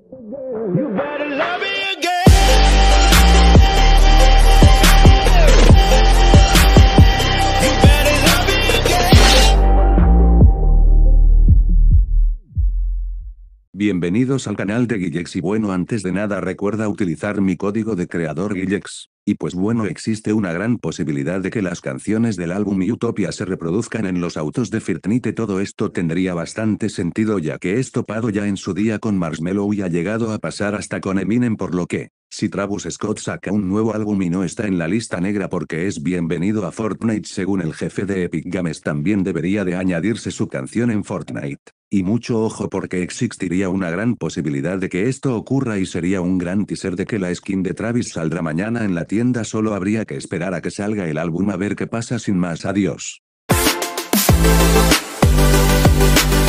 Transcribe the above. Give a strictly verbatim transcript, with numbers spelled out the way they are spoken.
You better love me again. You better love me again. Bienvenidos al canal de Guillex y bueno, antes de nada recuerda utilizar mi código de creador Guillex. Y pues bueno, existe una gran posibilidad de que las canciones del álbum Utopia se reproduzcan en los autos de Fortnite. Todo esto tendría bastante sentido ya que es topado ya en su día con Marshmello y ha llegado a pasar hasta con Eminem, por lo que, si Travis Scott saca un nuevo álbum y no está en la lista negra porque es bienvenido a Fortnite según el jefe de Epic Games, también debería de añadirse su canción en Fortnite. Y mucho ojo porque existiría una gran posibilidad de que esto ocurra y sería un gran teaser de que la skin de Travis saldrá mañana en la tienda. Solo habría que esperar a que salga el álbum a ver qué pasa. Sin más, adiós.